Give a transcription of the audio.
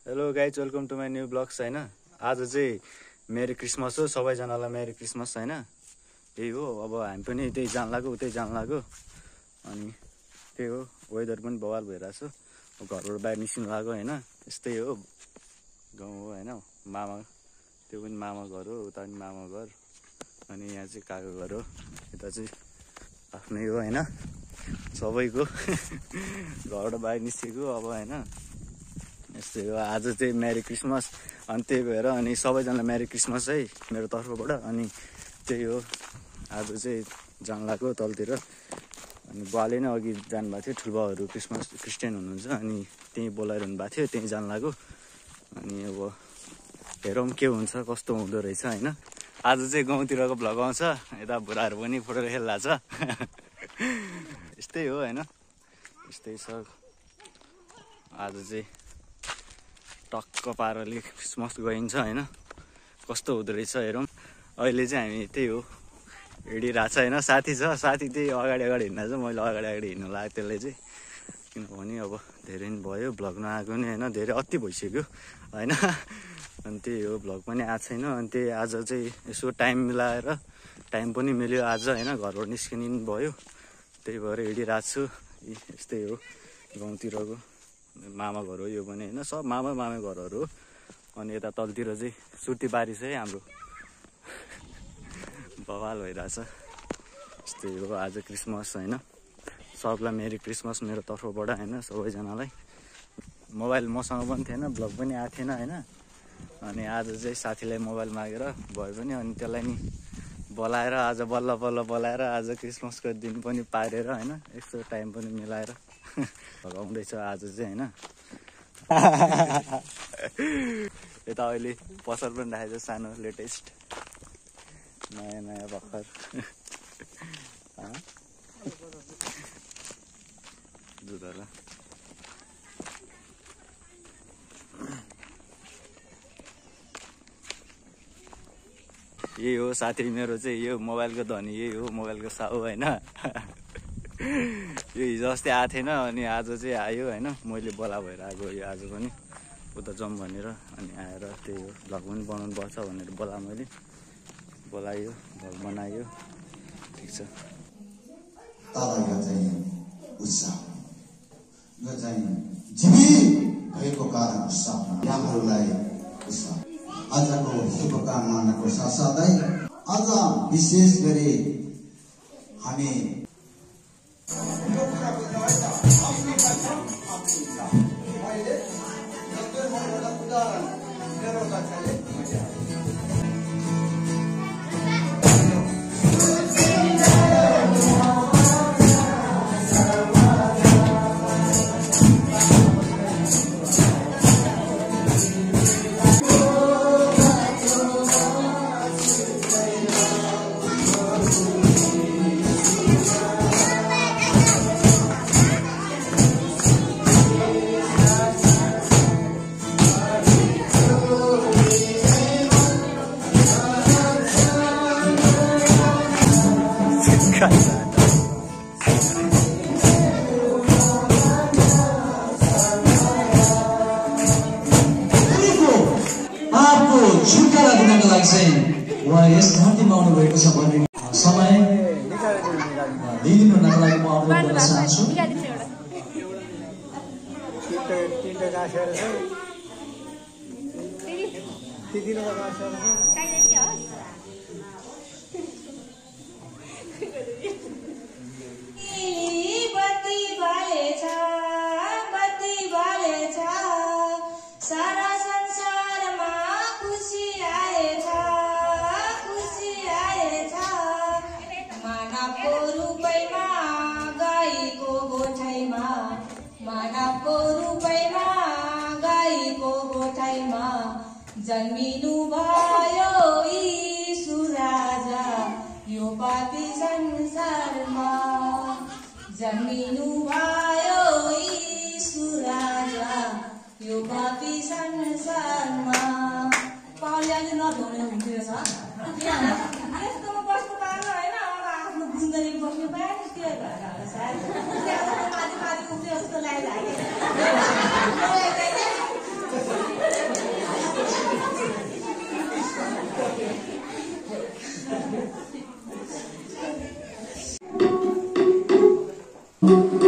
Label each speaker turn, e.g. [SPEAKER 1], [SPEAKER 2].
[SPEAKER 1] Hello guys, welcome to my new vlogs होइन। आज चाहिँ मेरी क्रिसमस हो, सबैजनालाई मेरी क्रिसमस होइन। त्यही हो, अब हामी पनि त्यही जान लाग्यो उतै जान लाग्यो। अनि त्यही हो, वेदर पनि बवाल भइरहेछ। घरबाट बाहिर निस्किनु लाग्यो होइन। यस्तै हो, गाउँ हो होइन। मामा, त्यो पनि मामा घर हो, उता पनि मामा घर। अनि यहाँ चाहिँ काको घर हो, यता चाहिँ आफ्नै हो होइन, सबैको। घरबाट बाहिर निस्केको अब होइन। यस्तै हो, आज चाहिँ मेरी क्रिसमस। अनि त्यही भएर अनि सबैजनालाई मेरी क्रिसमस है मेरो तर्फबाट। अनि त्यही हो, आज चाहिँ जान लाग्यो तलतिर। अनि बुवाले नै अघि जानुभएको थियो, ठुल्बाहरू क्रिस्चियन हुनुहुन्छ, अनि त्यहीँ बोलाइरहनु भएको थियो, त्यहीँ जान लाग्यो। अनि अब हेरौँ के हुन्छ, कस्तो हुँदो रहेछ होइन। आज चाहिँ गाउँतिरको भ्लग आउँछ, यता बुढाहरू पनि फुटेर खेल्ला छ। यस्तै हो होइन, यस्तै छ। आज चाहिँ टक्क पाराले क्रिसमस गइन्छ होइन। कस्तो हुँदो रहेछ हेरौँ। अहिले चाहिँ हामी त्यही हो हिँडिरहेको छ होइन। साथी छ, साथी त्यही अगाडि हिँड्दा चाहिँ मैले अगाडि हिँड्नु लाग्यो त्यसले चाहिँ। किनभने अब धेरै पनि भयो भ्लग नआएको नि होइन, धेरै अति भइसक्यो होइन। अनि त्यही हो, भ्लग पनि आएको छैन। अनि त्यही आज चाहिँ यसो टाइम मिलाएर, टाइम पनि मिल्यो आज होइन, घरबाट निस्किनु पनि भयो। त्यही भएर हिँडिरहेको छु। यस्तै हो, गाउँतिरको मामा घर हो यो पनि होइन, सब मामा घरहरू हो। अनि यता तलतिर चाहिँ सुर्ती बारी छ है हाम्रो। बवाल भइरहेछ। यस्तै हो, आज क्रिसमस होइन। सबलाई मेरी क्रिसमस मेरो तर्फबाट होइन, सबैजनालाई। मोबाइल मसँग पनि थिएन, भ्लग पनि आएको थिएन होइन। अनि आज चाहिँ साथीलाई मोबाइल मागेर भयो पनि, अनि त्यसलाई नि बोलाएर आज बल्ल बोलाएर आज क्रिसमसको दिन पनि पारेर होइन, यस्तो टाइम पनि मिलाएर आउँदैछ आज चाहिँ होइन। यता अहिले पसल पनि राखेको छ सानो, लेटेस्ट नयाँ भर्खर। दुधवाला यही हो साथी मेरो चाहिँ, यो मोबाइलको धनी यही हो, मोबाइलको साउ होइन। यो हिजो अस्ति आएको थिएन, अनि आज चाहिँ आयो होइन। मैले बोला भएर आएको यो आज पनि, उता जाउँ भनेर। अनि आएर त्यही हो, भ्लग पनि बनाउनु पर्छ भनेर बोला मैले, बोलायो, भ्लग बनायो, ठिक छ।
[SPEAKER 2] यो चाहिँ जीवित भएको कारण यहाँहरूलाई आजको शुभकामनाको साथसाथै आज विशेष गरी हामी छुटकारा दिनको लागि चाहिँ उहाँ यस धरतीमा आउनुभएको छ भन्ने समय दिइदिनुको लागि म अनुरोध गर्न चाहन्छु।
[SPEAKER 3] सारा संसारमा खुसी आएछ, खुसी आएछ। मानवको रूपैमा गाईको गोठैमा, मानवको रूपैमा गाईको गोठैमा जन्मिनु भयो यीशु राजा यो पापी संसारमा। जन्मिनु भयो यीशु राजा यो पापी संसारमा। पाउले आज नधुने हुन्थ्यो छ यस्तोमा बस्नु पाएन होइन। अब आफ्नो जिन्दगी बस्नु पाएन, त्यो भएर होला सायद। माथि उठ्यो जस्तो लाग्यो। Thank you.